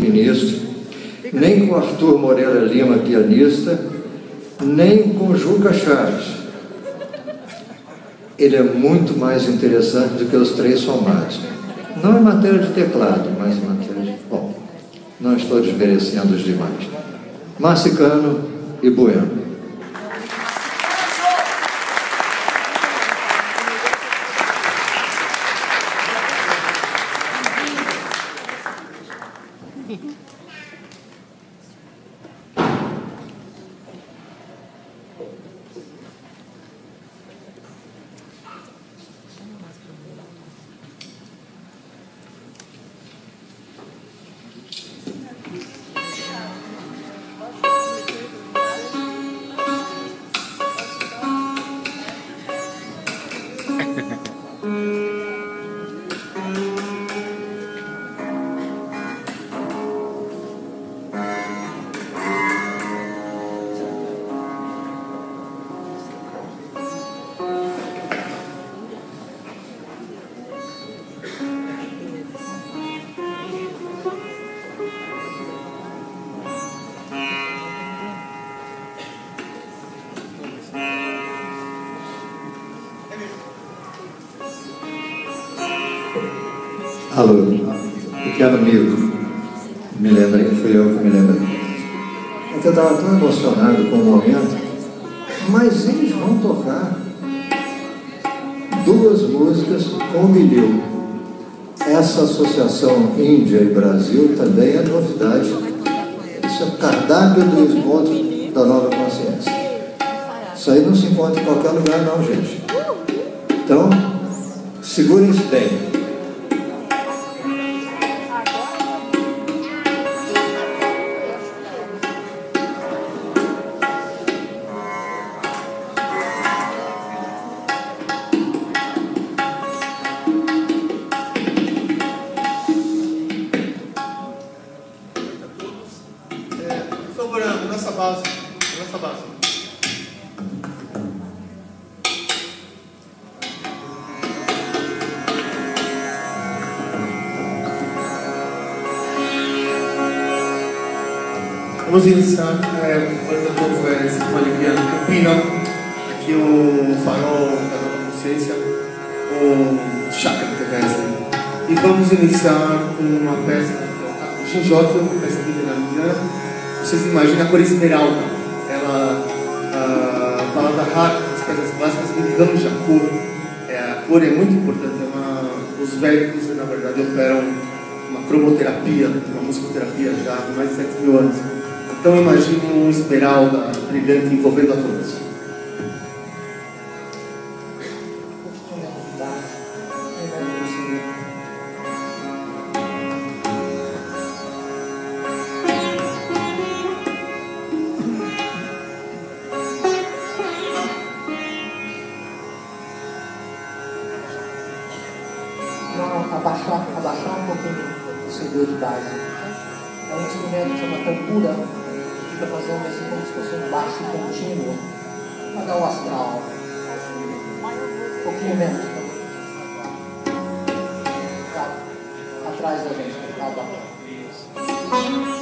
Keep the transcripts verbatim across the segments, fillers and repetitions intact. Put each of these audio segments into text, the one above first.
ministro, nem com Arthur Moreira Lima, pianista, nem com Juca Chaves. Ele é muito mais interessante do que os três somados. Não em matéria de teclado, mas em matéria de... Bom, não estou desmerecendo os demais. Marcicano e Bueno. Alô, pequeno amigo, me lembrei, fui eu que me lembrei. É que eu estava tão emocionado com o momento, mas eles vão tocar duas músicas com vinil. Essa associação Índia e Brasil também é novidade. Isso é o cardápio do encontro da nova consciência. Isso aí não se encontra em qualquer lugar não, gente. Então, segurem-se bem. Vamos iniciar, é, portanto, é, Sinfonia Campina, aqui o farol da nova consciência, o chakra terrestre. E vamos iniciar com uma peça, a Ginjota, uma peça de vietnamita. Vocês imaginam a cor esmeralda, ela, a palavra Hak, as peças básicas, significamos a cor. É, a cor é muito importante, é uma, os védicos, na verdade, operam uma cromoterapia, uma musicoterapia já há mais de sete mil anos. Então imagine um esmeralda brilhante envolvendo a todos. Não, abaixar, abaixar um pouquinho o C D de base. É um instrumento que chama tambura. Fica fazendo assim como se fosse um baixo contínuo para dar o astral. Um pouquinho menos. Tá. Atrás da gente, tá bom.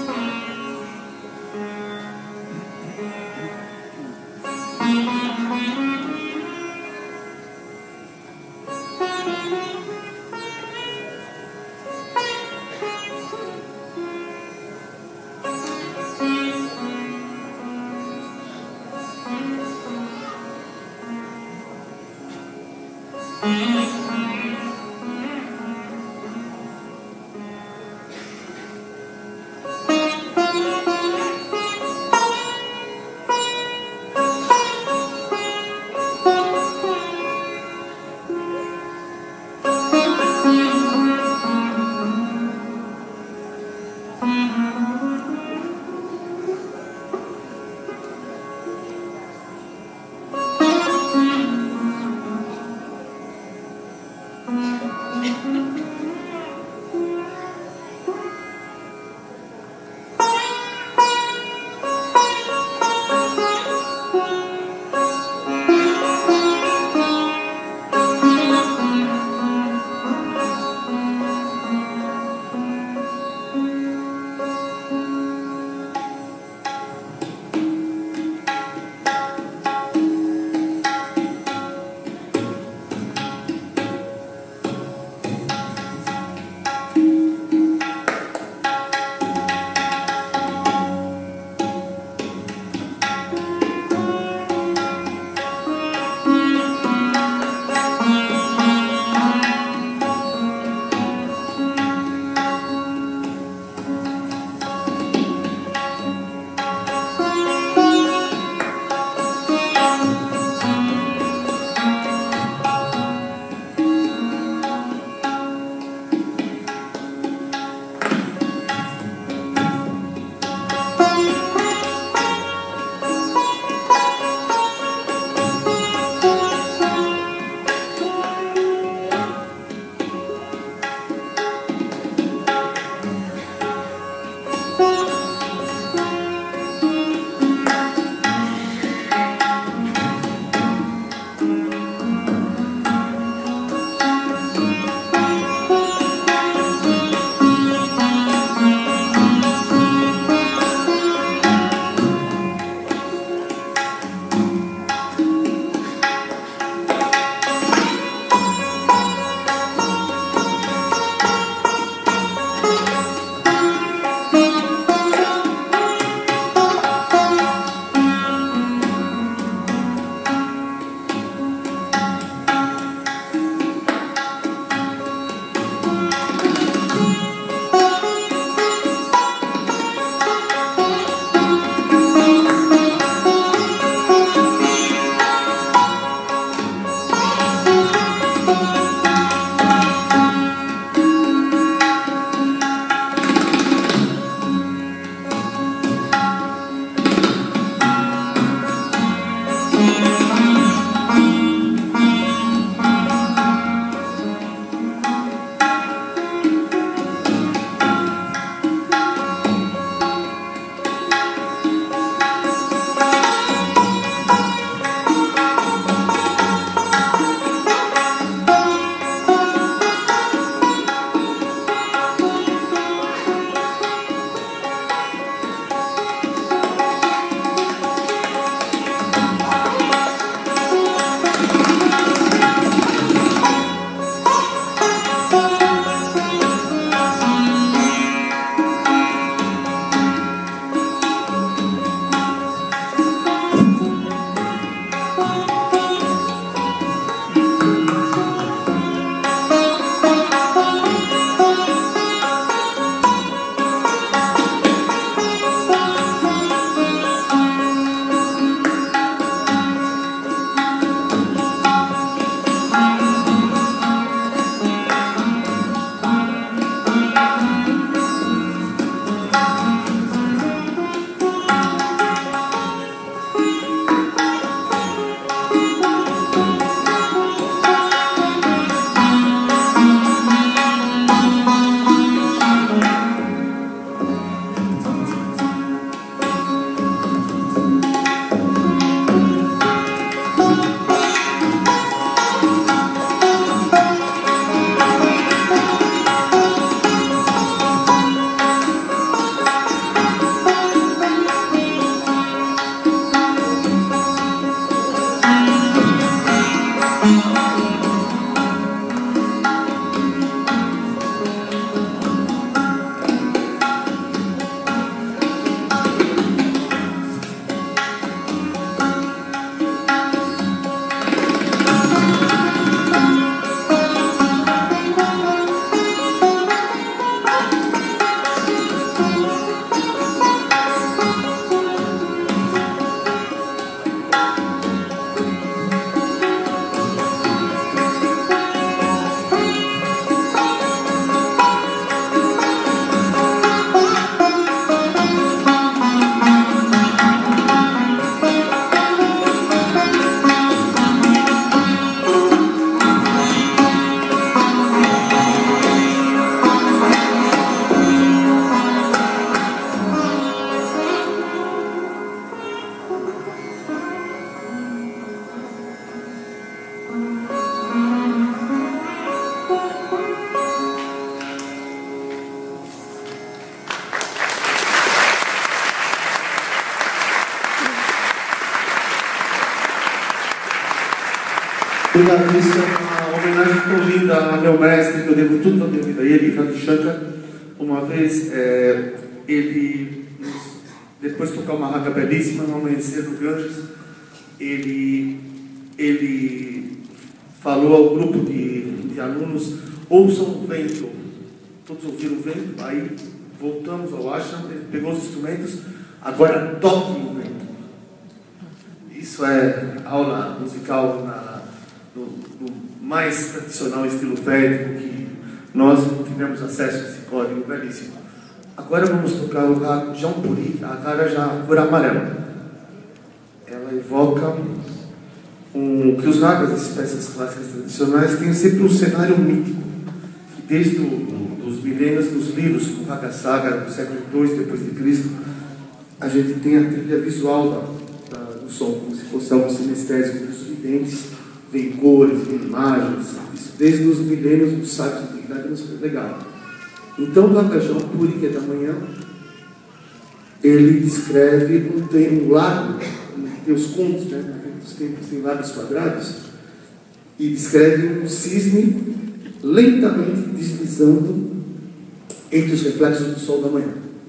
Obrigado, isso é uma homenagem tão linda ao meu mestre, que eu devo tudo na minha vida a ele, Ravi Shankar. Uma vez, é, ele, depois de tocar uma raga belíssima, no amanhecer do Ganges, ele, ele falou ao grupo de, de alunos: ouçam o vento. Todos ouviram o vento, aí voltamos ao ashram, ele pegou os instrumentos, agora toquem o vento. Isso é aula musical na, no, no mais tradicional estilo védico, que nós tivemos acesso a esse código belíssimo. Agora vamos tocar o raga Jampuri, a cara já cor amarela. Ela evoca um, que os ragas, as peças clássicas tradicionais, têm sempre um cenário mítico, que desde o, os milênios nos livros, como o Raga Saga, do século dois depois de Cristo, a gente tem a trilha visual da, da, do som, como se fosse algo sinestésico dos videntes, vem cores, vem imagens, isso desde os milênios do sábio de antiguidade nos foi legado. Então, o Raga Jampuri, que é da manhã, ele descreve um, tem um lago, tem os contos, né? Os tempos tem lagos quadrados, e descreve um cisne lentamente deslizando entre os reflexos do sol da manhã.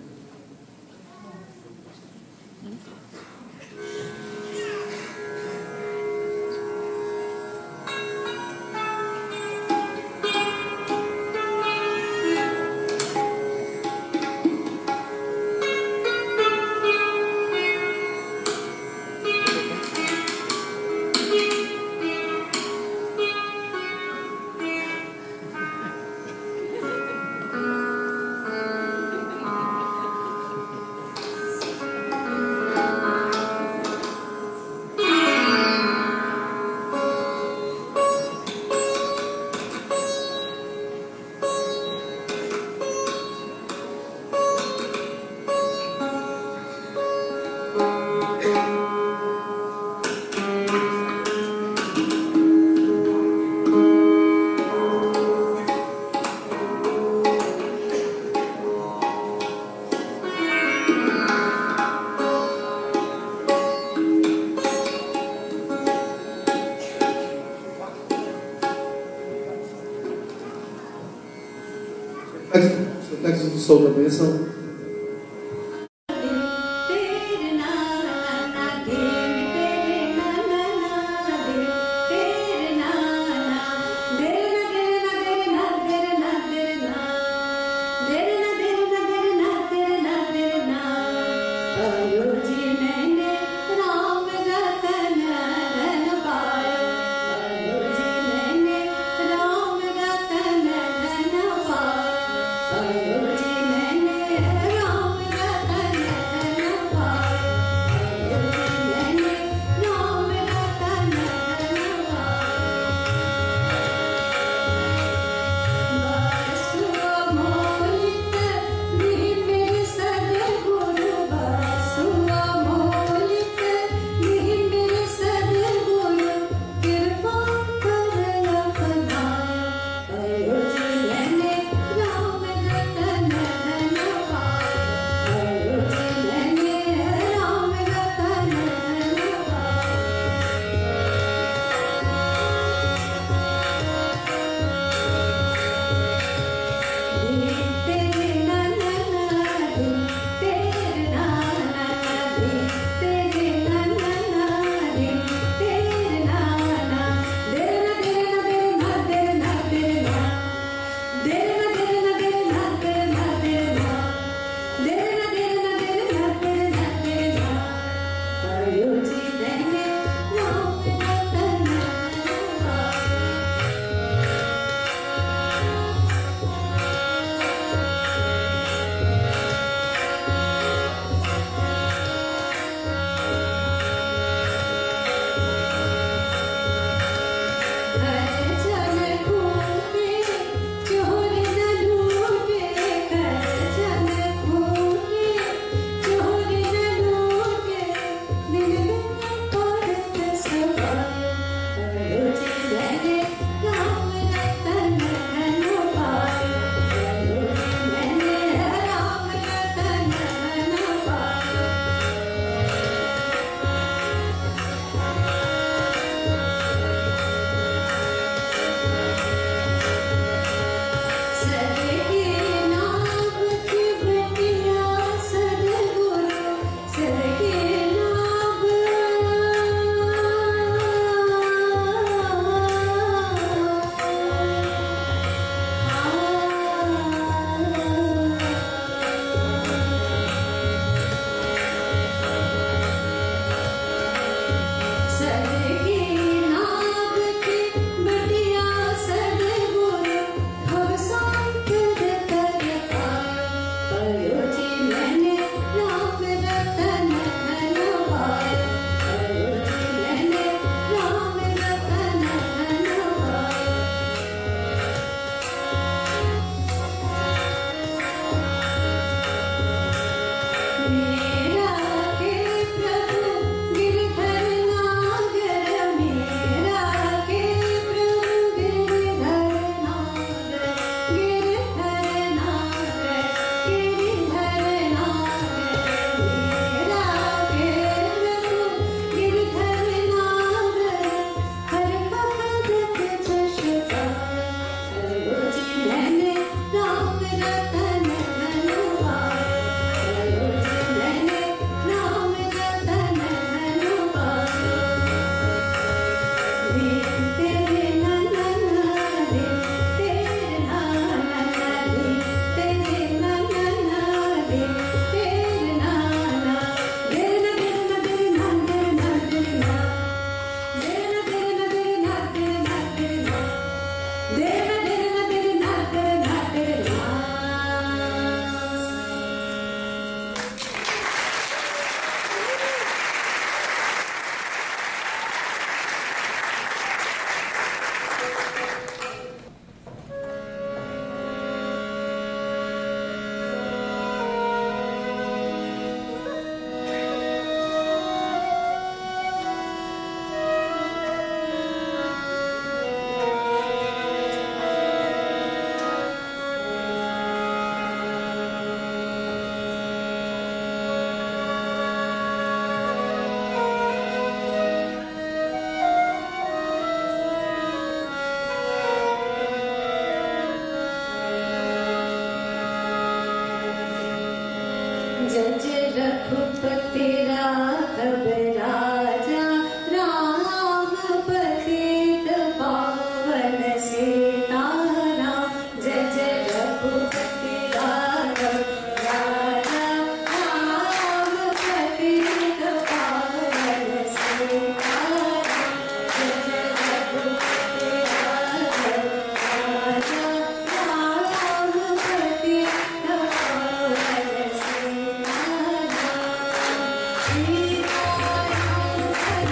Os reflexos do sol da manhã são Thank you.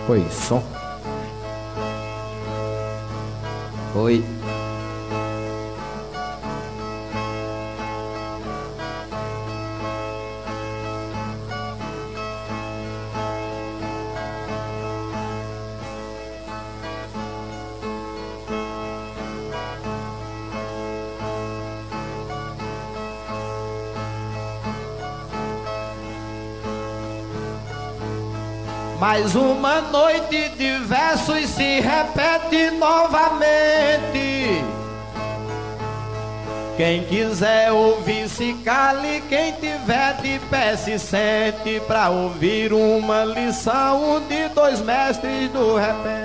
Foi som. Oi. Mais uma noite de versos se repete novamente. Quem quiser ouvir se cale, quem tiver de pé se sente pra ouvir uma lição de dois mestres do repente.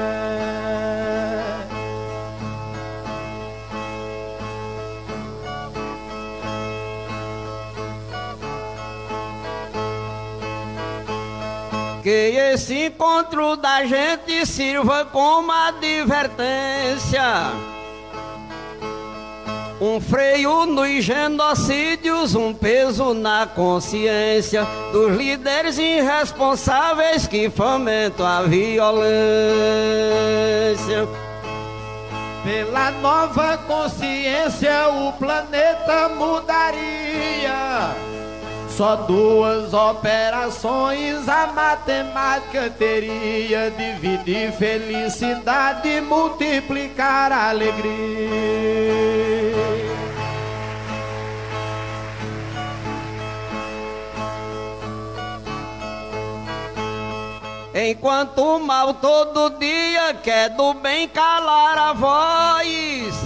Que esse encontro da gente sirva como advertência, um freio nos genocídios, um peso na consciência dos líderes irresponsáveis que fomentam a violência. Pela nova consciência o planeta mudaria. Só duas operações a matemática teria: dividir felicidade e multiplicar a alegria. Enquanto o mal todo dia quer do bem calar a voz,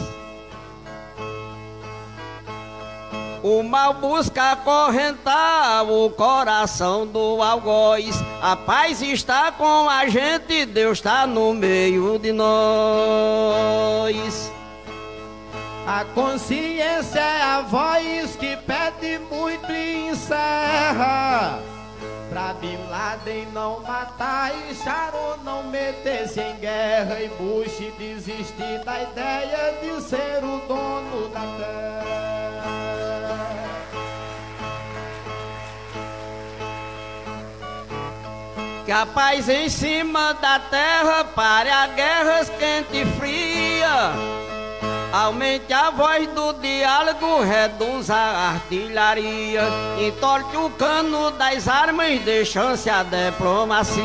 o mal busca acorrentar o coração do algoz. A paz está com a gente, Deus está no meio de nós. A consciência é a voz que pede muito e encerra. Pra Bin Laden não matar e Sharon não meter-se em guerra, e Bush desistir da ideia de ser o dono da terra. Que a paz em cima da terra pare a guerras quente e fria. Aumente a voz do diálogo, reduza a artilharia, entorte o cano das armas, dê chance à diplomacia.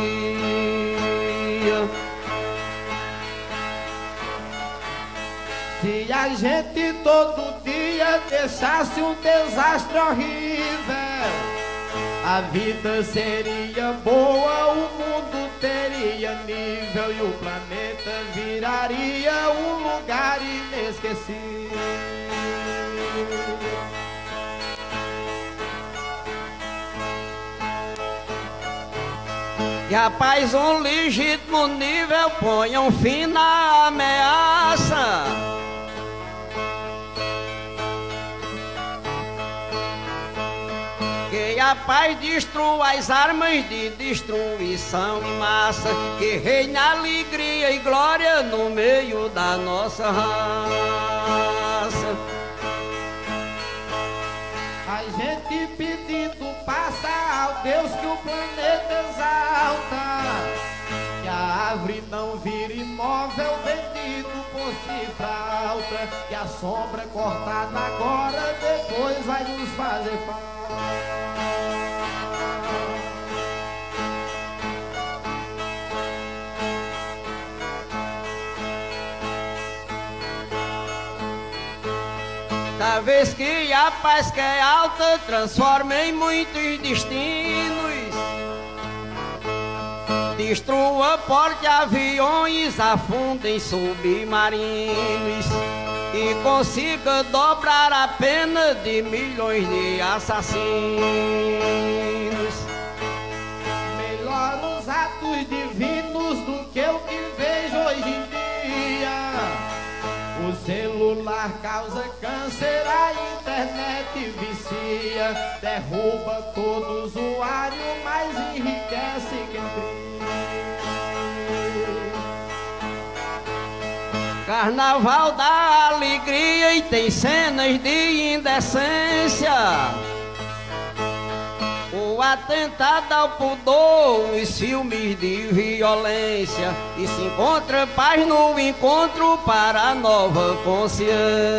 Se a gente todo dia deixasse um desastre horrível, a vida seria boa, o mundo teria nível e o planeta viraria um lugar inesquecível. E a paz um legítimo nível ponha um fim na ameaça. Que a paz destrua as armas de destruição em massa, que reine alegria e glória no meio da nossa raça. A gente pedindo passa ao Deus que o planeta exalta, que a árvore não vire imóvel vendido por cifralta, que a sombra cortada agora depois vai nos fazer falta. Da vez que a paz que é alta transforma em muitos destinos, destrua porte-aviões, afundem submarinos e consiga dobrar a pena de milhões de assassinos. Melhor os atos divinos do que o que vejo hoje em dia. O celular causa câncer, a internet vicia, derruba todo usuário, mas enriquece quem cria. Carnaval da alegria e tem cenas de indecência. O atentado ao pudor, os filmes de violência, e se encontra paz no encontro para a nova consciência.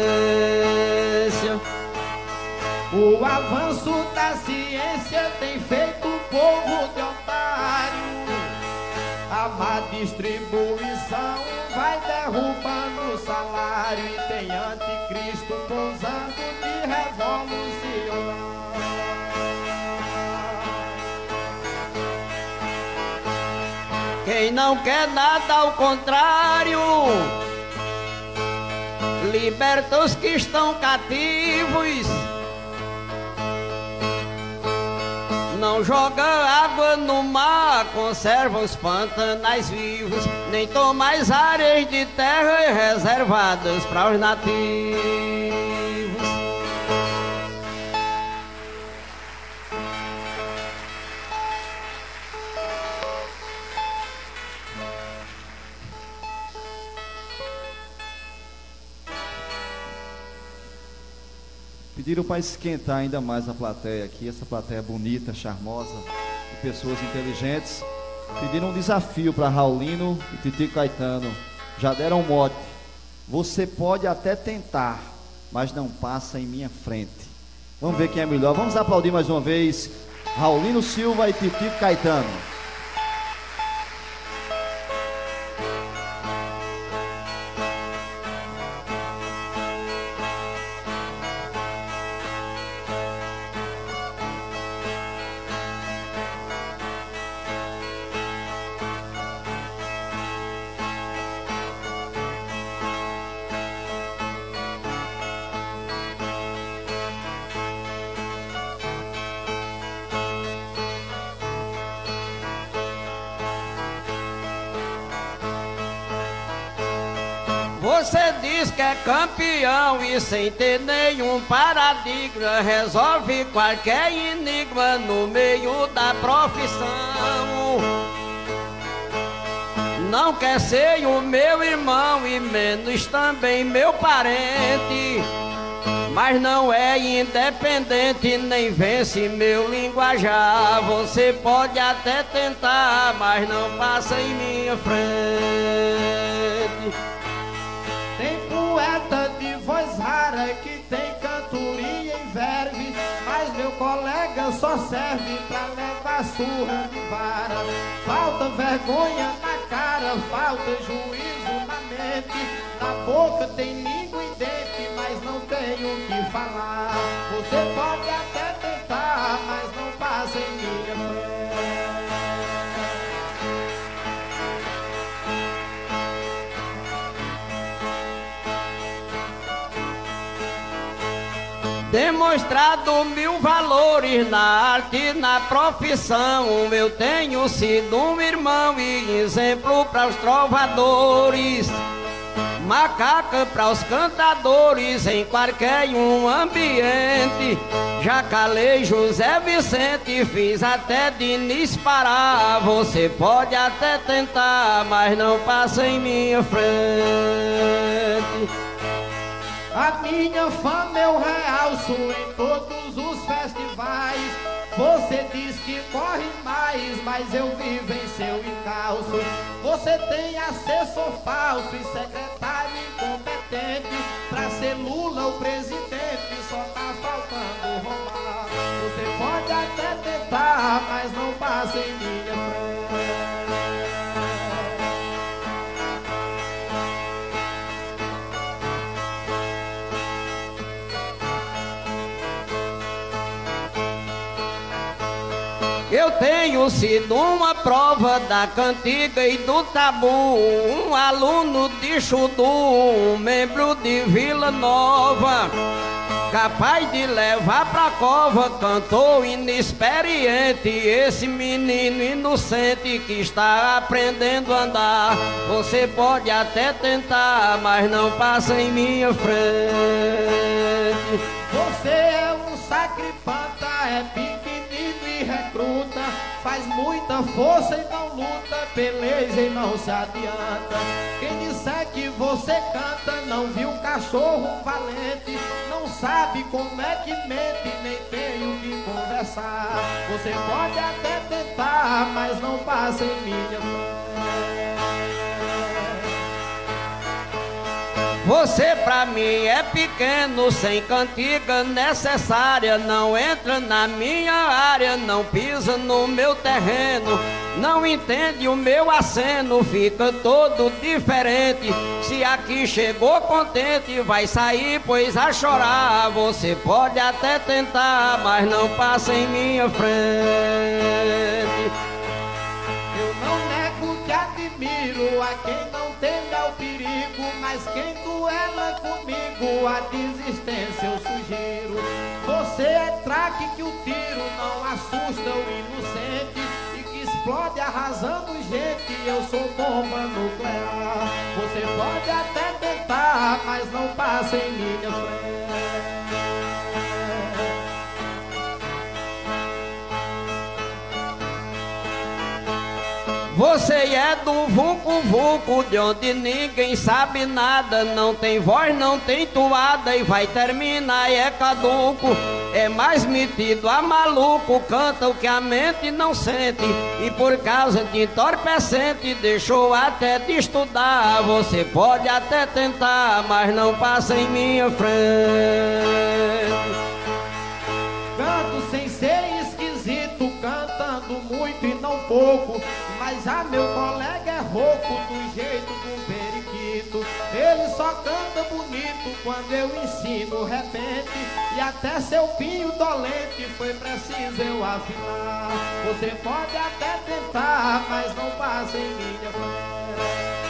O avanço da ciência tem feito o povo de otário. A má distribuição vai derrubando o salário, e tem anticristo pousando de revolucionário. Quem não quer nada, ao contrário, liberta os que estão cativos. Não joga água no mar, conserva os pantanais vivos, nem toma as áreas de terra reservadas para os nativos. Pediram para esquentar ainda mais a plateia aqui, essa plateia bonita, charmosa, de pessoas inteligentes. Pediram um desafio para Raulino e Titico Caetano. Já deram um mote: você pode até tentar, mas não passa em minha frente. Vamos ver quem é melhor. Vamos aplaudir mais uma vez Raulino Silva e Titico Caetano. Você diz que é campeão e sem ter nenhum paradigma resolve qualquer enigma no meio da profissão. Não quer ser o meu irmão e menos também meu parente, mas não é independente nem vence meu linguajar. Você pode até tentar, mas não passa em minha frente. Poeta de voz rara que tem cantoria em verve, mas meu colega só serve pra levar surra de vara. Falta vergonha na cara, falta juízo na mente, na boca tem língua e dente, mas não tem o que falar. Você pode até tentar, mas não passa em minha frente. Demonstrado mil valores na arte e na profissão, eu tenho sido um irmão e exemplo para os trovadores, macaca para os cantadores em qualquer um ambiente. Já calei José Vicente, fiz até Diniz parar. Você pode até tentar, mas não passa em minha frente. A minha fama eu realço em todos os festivais. Você diz que corre mais, mas eu vivo em seu encalço. Você tem assessor falso e secretário incompetente. Pra ser Lula o presidente só tá faltando roubar. Você pode até tentar, mas não passa em minha frente. Eu tenho sido uma prova da cantiga e do tabu, um aluno de Xudu, um membro de Vila Nova, capaz de levar pra cova cantor inexperiente, esse menino inocente que está aprendendo a andar. Você pode até tentar, mas não passa em minha frente. Você é um sacripanta, é pequenino e recruta, faz muita força e não luta, peleja e não se adianta. Quem disser que você canta não viu um cachorro valente, não sabe como é que mente, nem tem o que conversar. Você pode até tentar, mas não passa em minha frente. Você pra mim é pequeno, sem cantiga necessária. Não entra na minha área, não pisa no meu terreno. Não entende o meu aceno, fica todo diferente. Se aqui chegou contente, vai sair pois a chorar. Você pode até tentar, mas não passa em minha frente. Eu não nego que admiro a quem não teme ao perigo, mas quem duela comigo a desistência eu sugiro. Você é traque que o tiro não assusta o inocente e que explode arrasando gente. Eu sou bomba nuclear. Você pode até tentar, mas não passa em minha frente. Você é do vulco vulco, de onde ninguém sabe nada. Não tem voz, não tem toada e vai terminar e é caduco. É mais metido a maluco, canta o que a mente não sente. E por causa de entorpecente deixou até de estudar. Você pode até tentar, mas não passa em minha frente. Canto sem ser esquisito, cantando muito e não pouco. Mas já meu colega é rouco do jeito do periquito. Ele só canta bonito quando eu ensino repente. E até seu pinho dolente foi preciso eu afinar. Você pode até tentar, mas não passa em minha frente.